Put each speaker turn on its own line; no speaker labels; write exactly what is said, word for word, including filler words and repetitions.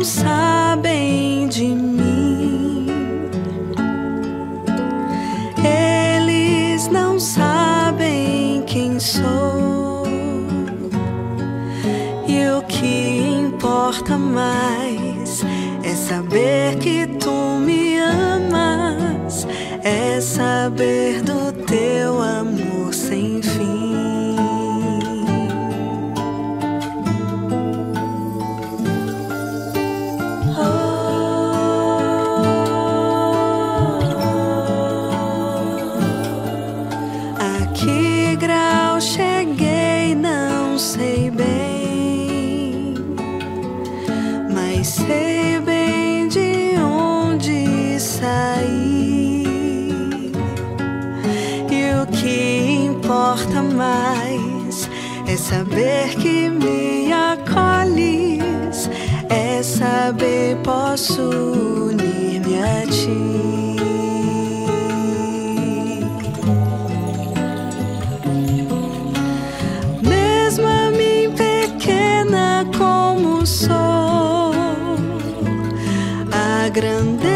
sabem de mim, eles não sabem quem sou. E o que importa mais é saber que tu me amas, é saber do teu amor sem fim. A que grau cheguei, não sei bem, mas sei bem de onde saí. E o que importa mais é saber que me acolhes, é saber posso unir-me a ti. Mesmo a mim pequena como sou, a grandeza